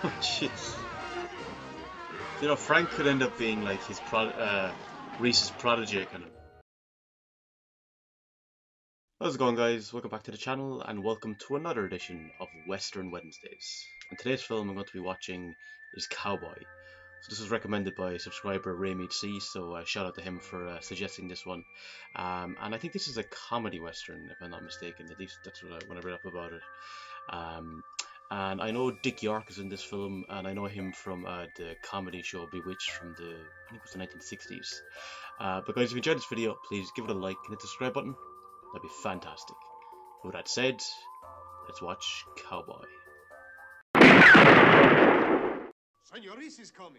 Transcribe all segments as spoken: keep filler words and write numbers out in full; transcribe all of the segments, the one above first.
Oh, jeez. You know, Frank could end up being like his pro uh, Reese's protege kind of. How's it going, guys? Welcome back to the channel and welcome to another edition of Western Wednesdays. And today's film I'm going to be watching is Cowboy. So this was recommended by subscriber Raymead C, so uh, shout out to him for uh, suggesting this one. Um, and I think this is a comedy western, if I'm not mistaken. At least that's what I, when I read up about it. Um, and I know Dick York is in this film, and I know him from uh, the comedy show Bewitched from the, I think it was the nineteen sixties. Uh, but guys, if you enjoyed this video, please give it a like and hit the subscribe button. That'd be fantastic. With that said, let's watch Cowboy. Senor Reese is coming.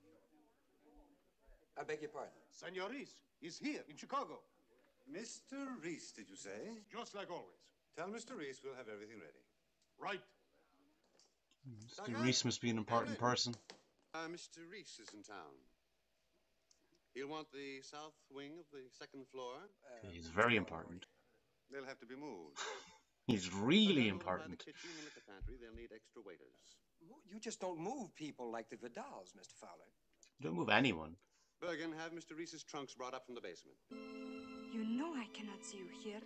I beg your pardon? Senor Reese is here in Chicago. Mister Reese, did you say? Just like always. Tell Mister Reese we'll have everything ready. Right. Mister Reese must be an important person. Uh, Mister Reese is in town. He'll want the south wing of the second floor. Uh, He's very important. They'll have to be moved. He's really important. The kitchen and the pantry, they'll need extra waiters. You just don't move people like the Vidals, Mister Fowler. You don't move anyone. Bergen, have Mister Reese's trunks brought up from the basement. You know I cannot see you here.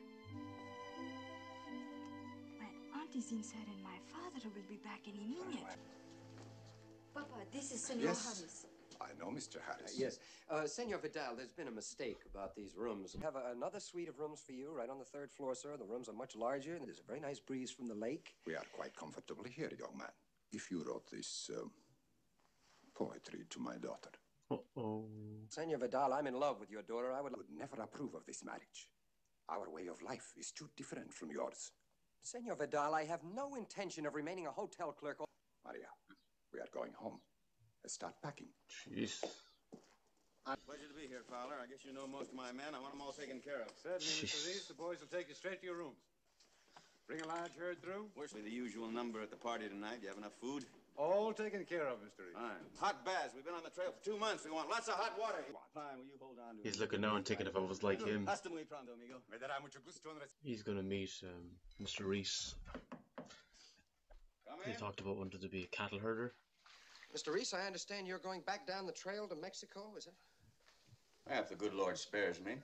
My aunt is inside and my father will be back any minute. Papa, this is Senor Yes. Harris. I know Mister Harris. Uh, yes. Uh, Senor Vidal, there's been a mistake about these rooms. We have a, another suite of rooms for you right on the third floor, sir. The rooms are much larger, and there's a very nice breeze from the lake. We are quite comfortably here, young man. If you wrote this um, poetry to my daughter. Uh-oh. Senor Vidal, I'm in love with your daughter. I would... would never approve of this marriage. Our way of life is too different from yours. Senor Vidal, I have no intention of remaining a hotel clerk. Maria, we are going home. Let's start packing. Jeez. Pleasure to be here, Fowler. I guess you know most of my men. I want them all taken care of. Certainly, Jeez. Mister Reese, the boys will take you straight to your rooms. Bring a large herd through. Where's the usual number at the party tonight? You have enough food? All taken care of, Mister Reese. Fine. Hot baths. We've been on the trail for two months. We want lots of hot water. Fine, will you hold on to He's it? looking now and thinking if I was like him. Hasta muy pronto, amigo. He's gonna meet um, Mister Reese. Come He in. talked about wanting to be a cattle herder. Mister Reese, I understand you're going back down the trail to Mexico, is it? If the good Lord spares me.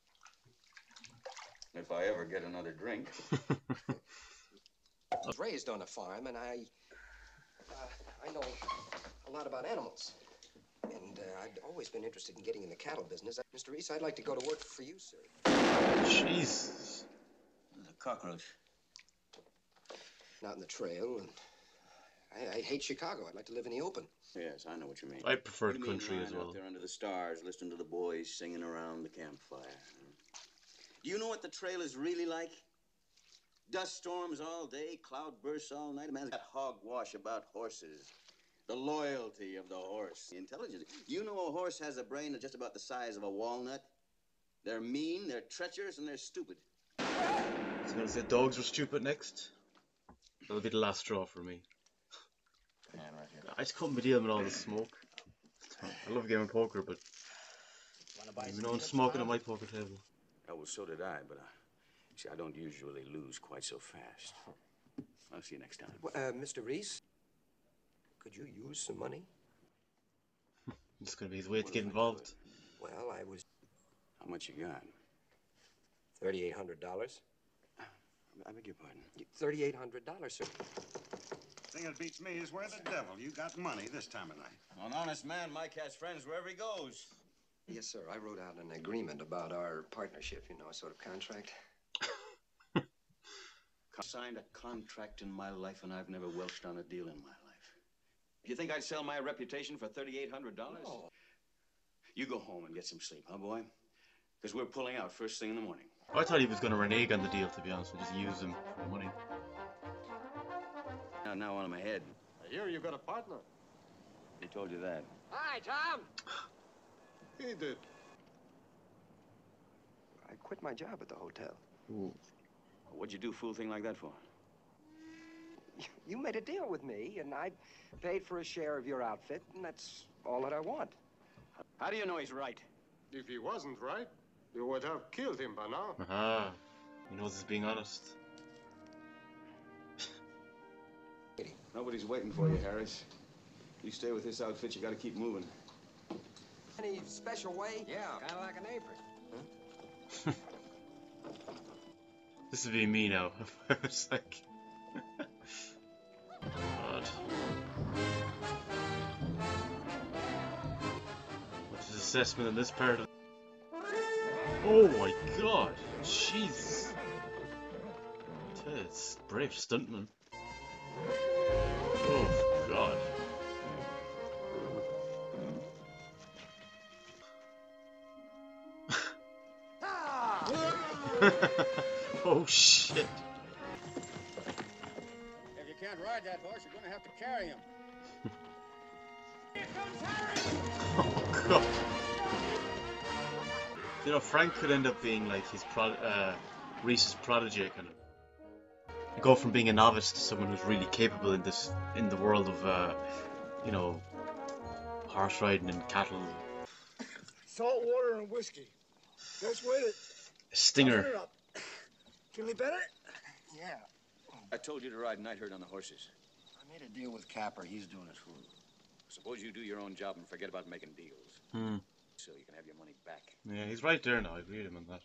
If I ever get another drink. I was raised on a farm, and I... Uh, I know a lot about animals. And uh, I'd always been interested in getting in the cattle business. Mister Reese, I'd like to go to work for you, sir. Jesus. There's a cockroach. Not in the trail, and I, I hate Chicago. I'd like to live in the open. Yes, I know what you mean. I prefer What do you mean, country lying as out well. there under the stars, listening to the boys singing around the campfire. Do you know what the trail is really like? Dust storms all day, cloud bursts all night. Man, that hogwash about horses. The loyalty of the horse. The intelligence. Do you know a horse has a brain that's just about the size of a walnut? They're mean, they're treacherous, and they're stupid. I was gonna say dogs were stupid next. That'll be the last straw for me. Man, right here. I just couldn't be dealing with all the smoke. I love a game of poker, but you know, I'm smoking at my poker table. Oh, well, so did I, but uh, see, I don't usually lose quite so fast. I'll see you next time. Well, uh, Mister Reese, could you use some money? It's gonna be his way to get involved. Well, I was How much you got? thirty-eight hundred dollars. I beg your pardon. thirty-eight hundred dollars, sir. Thing that beats me is where the devil you got money this time of night. An honest man, Mike has friends wherever he goes. Yes, sir. I wrote out an agreement about our partnership, you know, a sort of contract. Signed a contract in my life, and I've never welched on a deal in my life. You think I'd sell my reputation for thirty-eight hundred dollars? No. You go home and get some sleep, huh, boy? Because we're pulling out first thing in the morning. I thought he was gonna renege on the deal, to be honest, and just use him for the money. Now, now on my head. I hear you got a partner. He told you that. Hi, Tom. He did. I quit my job at the hotel. Ooh. What'd you do a fool thing like that for? You made a deal with me, and I paid for a share of your outfit, and that's all that I want. How do you know he's right? If he wasn't right, you would have killed him by now. Aha. He knows he's being honest. Nobody's waiting for you, Harris. You stay with this outfit, you gotta keep moving. Any special way? Yeah, kind of like an apron. This would be me now. It's like... God. What's his assessment in this part of... Oh my god! Jesus! It's brave stuntman. Oh god. Oh shit. If you can't ride that horse, you're gonna have to carry him. Here comes Harry! Oh god. You know, Frank could end up being like his pro uh, Reese's prodigy, kind of. Go from being a novice to someone who's really capable in this, in the world of, uh, you know, horse riding and cattle. Salt water and whiskey. Just with it. Stinger. Toughen it up. Feeling better? Yeah. I told you to ride night herd on the horses. I made a deal with Capper. He's doing his food. Suppose you do your own job and forget about making deals. Hmm. So you can have your money back. Yeah, he's right there now. I agree with him on that.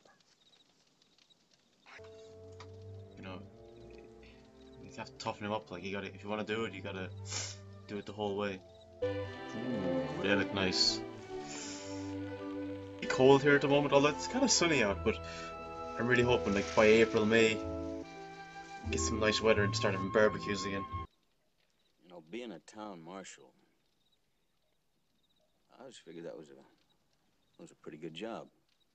You know, you have to toughen him up. Like you gotta, if you want to do it, you gotta do it the whole way. Ooh, they look nice. It's cold here at the moment, although it's kind of sunny out. But I'm really hoping, like by April, May, get some nice weather and start having barbecues again. You know, being a town marshal, I always figured that was a was a pretty good job.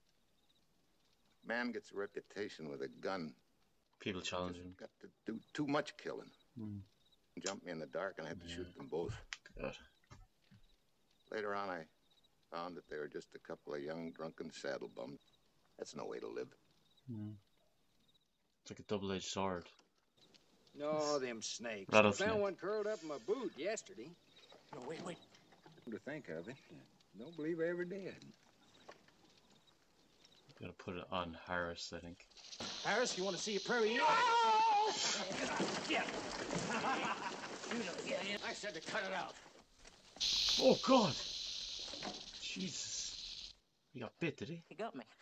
Man gets a reputation with a gun. People challenge him. Got to do too much killing. Hmm. Jumped me in the dark and I had to shoot them both. God. Later on, I found that they were just a couple of young, drunken saddle bums. That's no way to live. Hmm. It's like a double-edged sword. No, them snakes. Rattlesnake. I found one curled up in my boot yesterday. No, wait, wait. Come to think of it, don't believe I ever did. Gotta put it on Harris, I think. Harris, you want to see a prairie? No! Get I said to cut it out. Oh God! Jesus. He got bit, did he? He got me.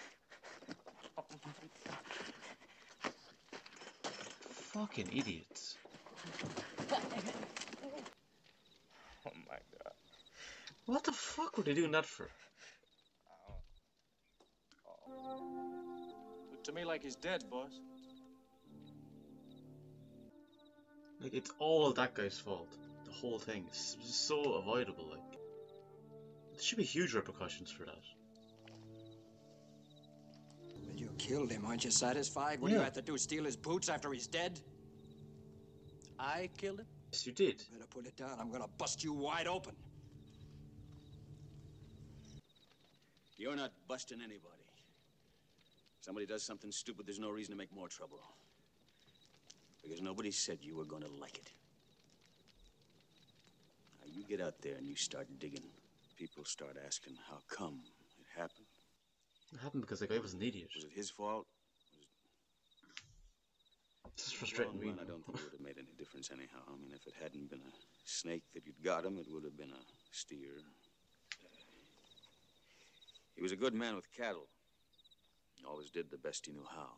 Fucking idiots. Oh my god. What the fuck were they doing that for? Look to me like he's dead, boss. Like, it's all that guy's fault. The whole thing. It's just so avoidable, like. There should be huge repercussions for that. Well, you killed him. Aren't you satisfied? What do Yeah. you have to do? Steal his boots after he's dead? I killed him? Yes, you did. Better put it down. I'm gonna bust you wide open. You're not busting anybody. Somebody does something stupid, there's no reason to make more trouble. Because nobody said you were going to like it. Now, you get out there and you start digging. People start asking how come it happened. It happened because the guy was an idiot. Was it his fault? This is frustrating me. Well, I don't think it would have made any difference anyhow. I mean, if it hadn't been a snake that you'd got him, it would have been a steer. He was a good man with cattle. He always did the best he knew how.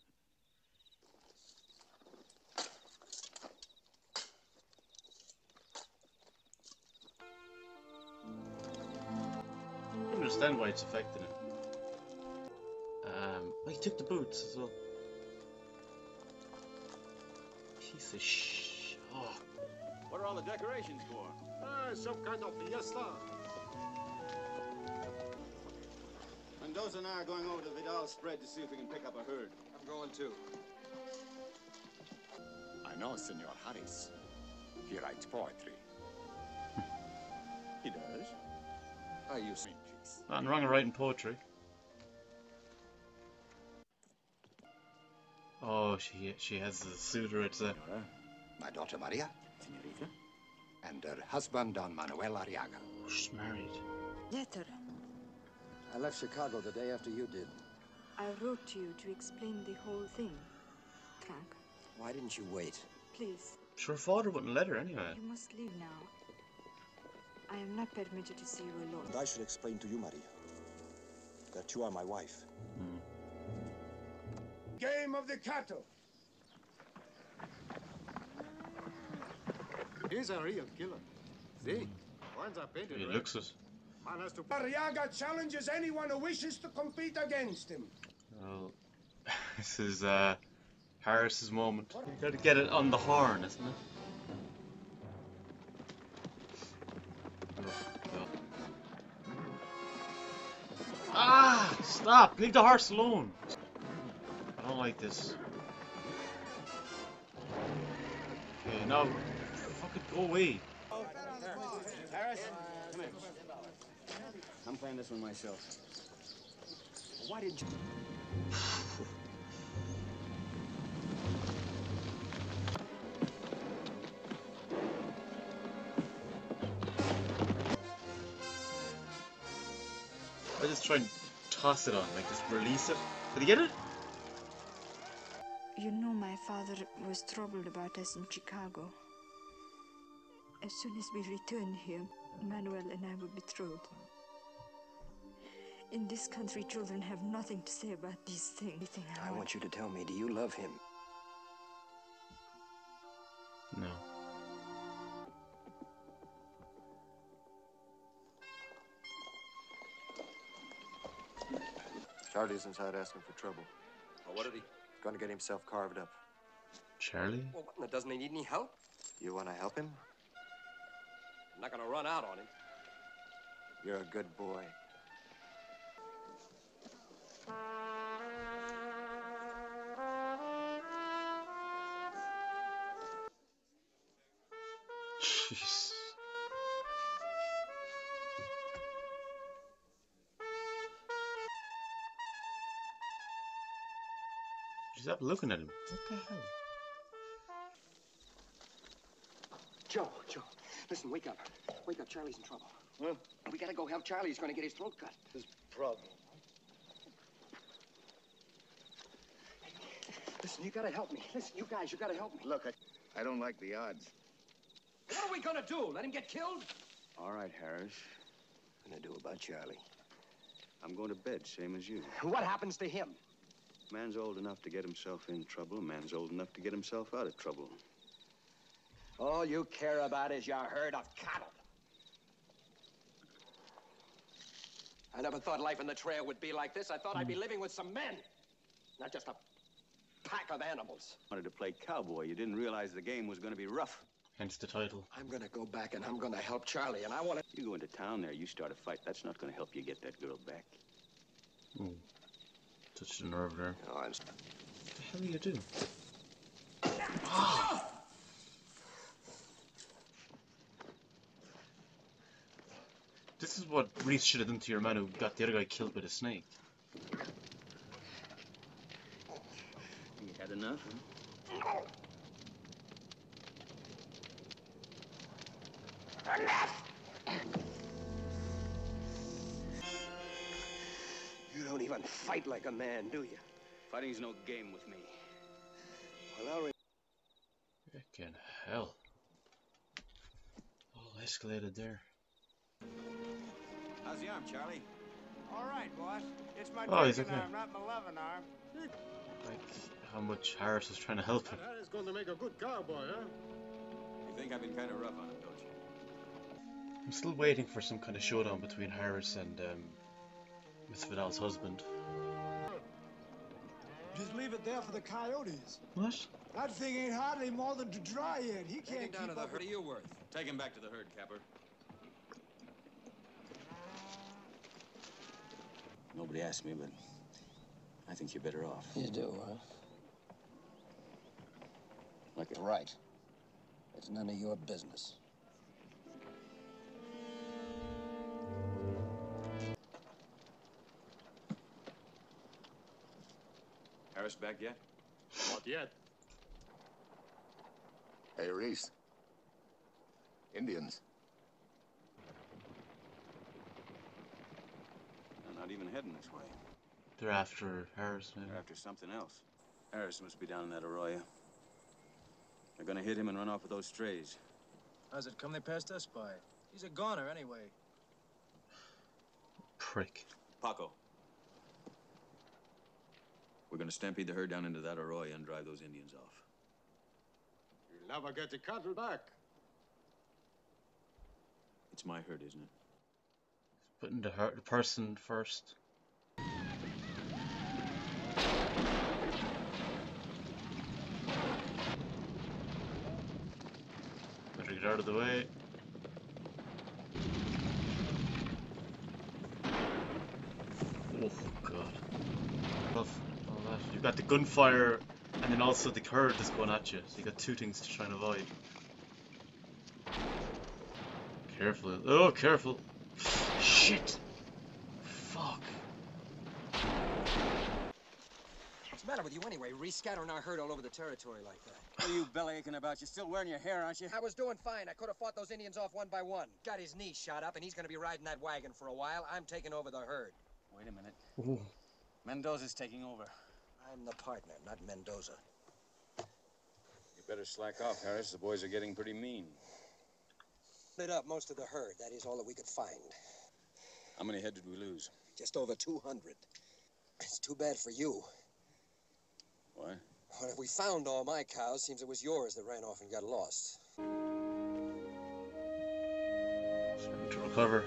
I don't understand why it's affecting him. Um, oh, he took the boots as well. Piece of sh. Oh. What are all the decorations for? Ah, some kind of fiesta. Mendoza and I are going over to Vidal spread to see if we can pick up a herd. I'm going too. I know Senor Harris. He writes poetry. He does? I use me, please. Nothing wrong with writing poetry. Oh, she she has a suitor. It's a. My daughter Maria. Senorita? And her husband, Don Manuel Arriaga. Oh, she's married. Letter. I left Chicago the day after you did. I wrote to you to explain the whole thing, Frank. Why didn't you wait? Please, Sure, her father wouldn't let her anyway. You must leave now. I am not permitted to see you alone. And I should explain to you, Maria, that you are my wife. Hmm. Game of the cattle. He's a real killer. See? Horns are painted He red. looks it. Man has to... Arriaga challenges anyone who wishes to compete against him. Well, this is uh, Harris's moment. You gotta get it on the horn, isn't it? Ah! Stop! Leave the horse alone! I don't like this. Okay, now, fucking go away. Harris, come here. I'm playing this one myself. Why didn't you... I just try and toss it on, like just release it. Did he get it? You know my father was troubled about us in Chicago. As soon as we return here, Manuel and I will be betrothed. In this country, children have nothing to say about these things. I want you to tell me, do you love him? No. Charlie's inside asking for trouble. Well, what did he... He's going to get himself carved up. Charlie? Well, what, doesn't he need any help? You want to help him? I'm not gonna run out on him. You're a good boy. Jeez. Stop looking at him. What the hell? Joe, Joe, listen, wake up. Wake up, Charlie's in trouble. Well, we gotta go help Charlie. He's gonna get his throat cut. His problem. Listen, you gotta help me. Listen, you guys, you gotta help me. Look, I, I don't like the odds. What are we gonna do? Let him get killed? All right, Harris. What gonna do about Charlie? I'm going to bed, same as you. What happens to him? Man's old enough to get himself in trouble. Man's old enough to get himself out of trouble. All you care about is your herd of cattle. I never thought life in the trail would be like this. I thought I'd be living with some men, not just a pack of animals. Wanted to play cowboy. You didn't realize the game was going to be rough. Hence the title. I'm gonna go back and I'm gonna help Charlie, and I want to... You go into town there, you start a fight. That's not going to help you get that girl back. Ooh. Touched the nerve there. Oh, I'm... What the hell are you doing? Ah! This is what Reese should have done to your man who got the other guy killed by the snake. You had enough, huh? You don't even fight like a man, do you? Fighting's no game with me. Well, I'll... Fucking hell. All escalated there. How's the arm, Charlie? All right, boss. It's my Oh, he's drinking okay. arm, not my loving arm. Like how much Harris was trying to help him. That is going to make a good cowboy, huh? You think I've been kind of rough on him, don't you? I'm still waiting for some kind of showdown between Harris and um, Miss Vidal's husband. Just leave it there for the coyotes. What? That thing ain't hardly more than to dry yet. He Take can't him down keep to the up herd. What are you worth? Take him back to the herd, Capper. Nobody asked me, but I think you're better off. You do, huh? Like it. Right. It's none of your business. Harris back yet? Not yet. Hey, Reese. Indians. They're not even heading this way. They're after Harris, maybe. They're after something else. Harris must be down in that arroyo. They're gonna hit him and run off with those strays. How's it come they passed us by? He's a goner anyway. Prick. Paco. We're gonna stampede the herd down into that arroyo and drive those Indians off. You'll never get the cattle back. It's my herd, isn't it? Putting the, her the person first. Better get out of the way. Oh god. Well, you've got the gunfire and then also the herd that's going at you, so you got two things to try and avoid. Careful. Oh, careful. Shit. Fuck. What's the matter with you anyway? Rescattering our herd all over the territory like that. What are you bellyaching about? You're still wearing your hair, aren't you? I was doing fine. I could have fought those Indians off one by one. Got his knee shot up, and he's going to be riding that wagon for a while. I'm taking over the herd. Wait a minute. Ooh. Mendoza's taking over. I'm the partner, not Mendoza. You better slack off, Harris. The boys are getting pretty mean. Split up most of the herd. That is all that we could find. How many head did we lose? Just over two hundred. It's too bad for you. Why? Well, if we found all my cows, seems it was yours that ran off and got lost. Starting to recover.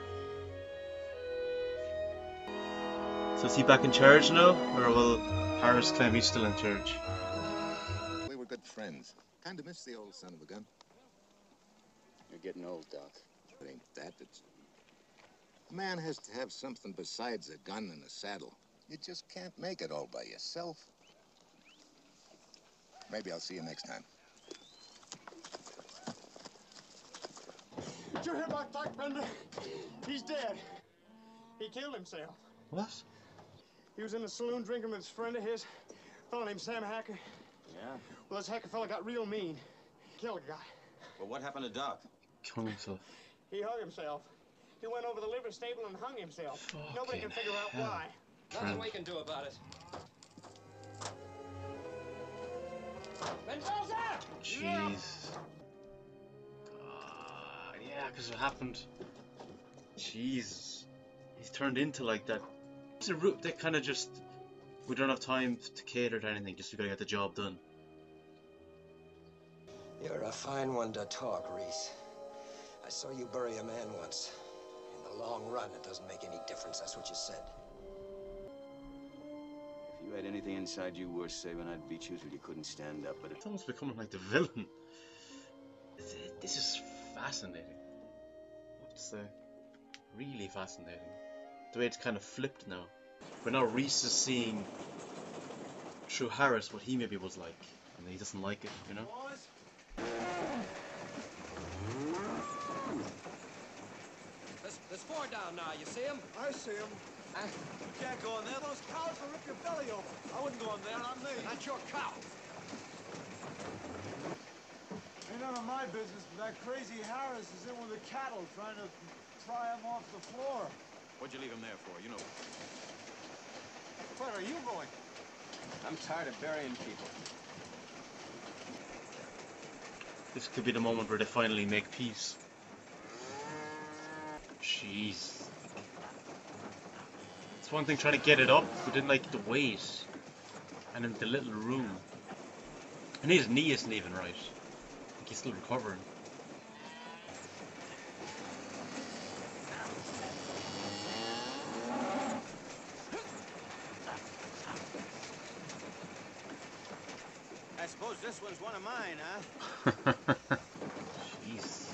So is he back in charge now? Or will Harris claim he's still in charge? We were good friends. Kind of miss the old son of a gun. You're getting old, Doc. It ain't that. It's... A man has to have something besides a gun and a saddle. You just can't make it all by yourself. Maybe I'll see you next time. Did you hear about Doc Bender? He's dead. He killed himself. What? He was in the saloon drinking with his friend of his, a fellow named Sam Hacker. Yeah? Well, this Hacker fella got real mean. Killed a guy. Well, what happened to Doc? Killed himself. He hung himself. He went over the liver stable and hung himself. Fucking Nobody can figure out hell. why. Nothing we can do about it. Mendoza! Jeez. God, yeah, because it happened. Jeez. He's turned into like that. It's a route that kind of just. We don't have time to cater to anything, just we gotta get the job done. You're a fine one to talk, Reese. I saw you bury a man once. In the long run, it doesn't make any difference. That's what you said. If you had anything inside you worth saving, I'd beat you till you couldn't stand up. But It's almost becoming like the villain. This is fascinating. I have to say. Really fascinating. The way it's kind of flipped now. But now Reese is seeing through Harris what he maybe was like. And he doesn't like it, you know? There's, there's four down now. You see him? I see him. Huh? You can't go in there. Those cows will rip your belly open. I wouldn't go in there, not me. Not your cow. Ain't none of my business, but that crazy Harris is in with the cattle trying to pry him off the floor. what'd you leave him there for? You know. Where are you going? I'm tired of burying people. This could be the moment where they finally make peace. Jeez. It's one thing trying to get it up, but then like the weight. And in the little room. And his knee isn't even right. Like he's still recovering. I suppose this one's one of mine, huh? Jeez.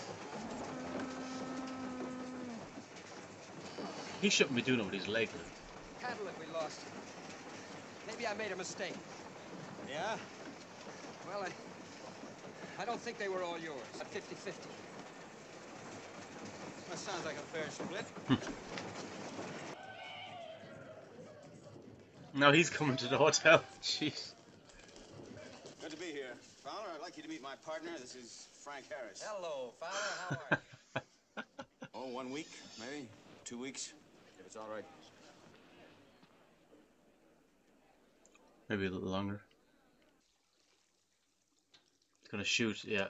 He shouldn't be doing it with his leg. Cattle that we lost. Maybe I made a mistake. Yeah? Well, I... I don't think they were all yours. At fifty fifty. That sounds like a fair split. Now he's coming to the hotel. Jeez. Good to be here. Fowler, I'd like you to meet my partner. This is Frank Harris. Hello, Fowler. How are you? Oh, one week, maybe? Two weeks? If it's all right. Maybe a little longer. Gonna shoot, yeah.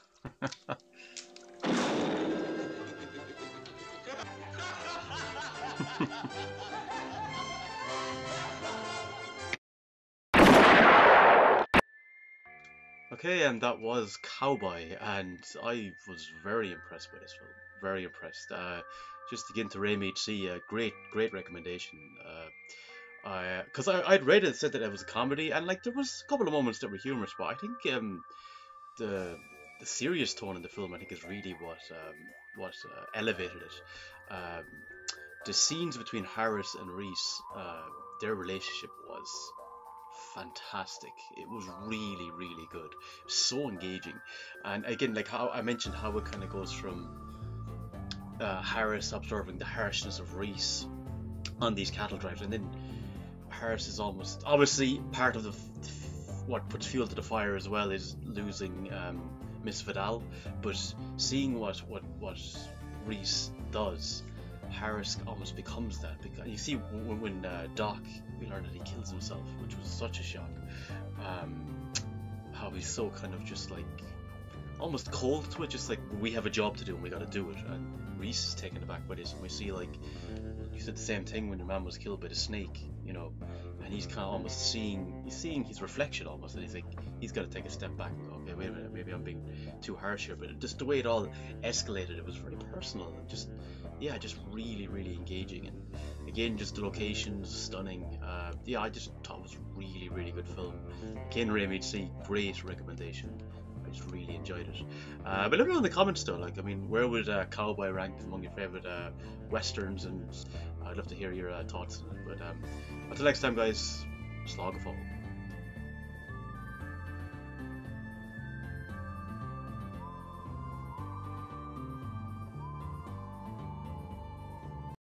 Okay, and that was Cowboy, and I was very impressed by this film. Very impressed. Uh, just to get into Ray H C, a great, great recommendation. Uh, I, because I, I'd read it, said that it was a comedy, and like there was a couple of moments that were humorous, but I think um, the the serious tone in the film, I think, is really what um, what uh, elevated it. Um, the scenes between Harris and Reese, uh, their relationship was fantastic. It was really, really good. So engaging, and again, like how I mentioned, how it kind of goes from uh, Harris observing the harshness of Reese on these cattle drives, and then Harris is almost obviously part of the what puts fuel to the fire as well is losing um, Miss Vidal, but seeing what what what Reese does, Harris almost becomes that. Because you see when, when uh, Doc, we learn that he kills himself, which was such a shock. Um, how he's so kind of just like almost cold to it, just like we have a job to do and we got to do it. And Reese is taken aback by this, and we see like you said the same thing when your man was killed by the snake, you know, and he's kind of almost seeing he's seeing his reflection almost, and he's like he's got to take a step back and go, okay, wait a minute, maybe I'm being too harsh here. But just the way it all escalated, it was very personal and just yeah, just really, really engaging. And again, just the locations, stunning. Uh, yeah, I just thought it was a really, really good film. Again, Ray H C, great recommendation. I just really enjoyed it. Uh, but let me know in the comments though, like, I mean, where would uh, Cowboy rank among your favourite uh, westerns? And I'd love to hear your uh, thoughts on it. But um, until next time, guys, slog a fall.